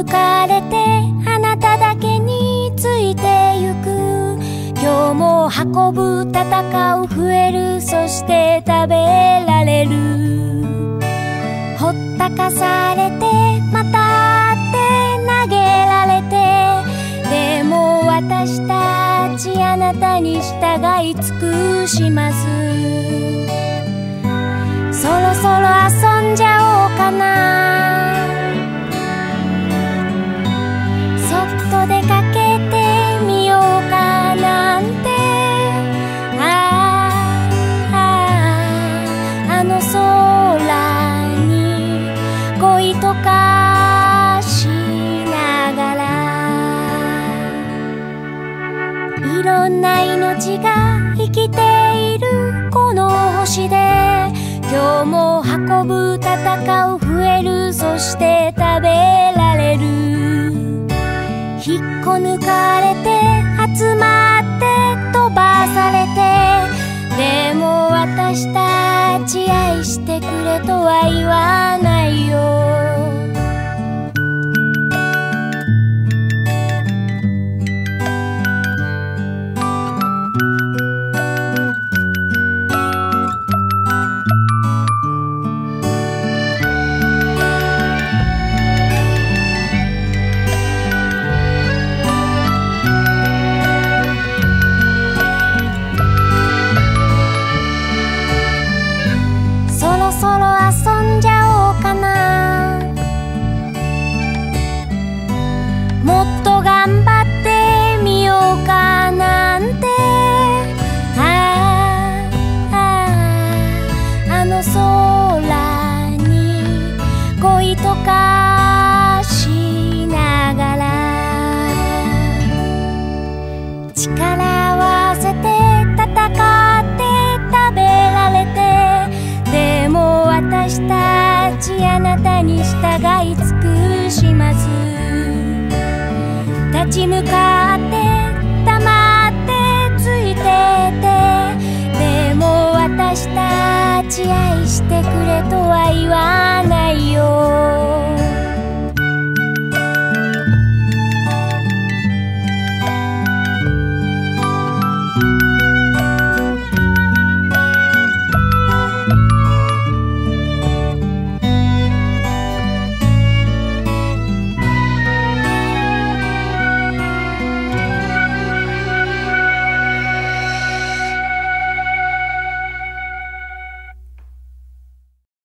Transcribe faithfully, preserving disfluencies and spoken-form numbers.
抜かれてあなただけについてゆく。今日も運ぶ戦う増える、そして食べられる。ほったかされてまたって投げられて、でも私たちあなたに従い尽くします。そろそろ遊んじゃおうかな。そっと出かけてみようかなんて。ああ、あの空に恋とかしながら、いろんな命が生きているこの星で、今日も運ぶ戦う増える、そして食べられる。引っこ抜かれて集まって飛ばされて、でも私たち愛してくれとは言わないよ。立ち向か